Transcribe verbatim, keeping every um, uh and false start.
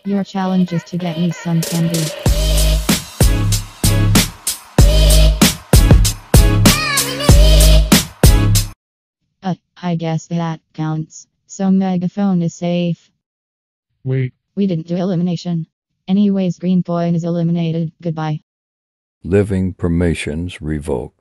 Your challenge is to get me some candy. Uh, I guess that counts. So megaphone is safe. Wait. We didn't do elimination. Anyways, green point is eliminated. Goodbye. Living permissions revoked.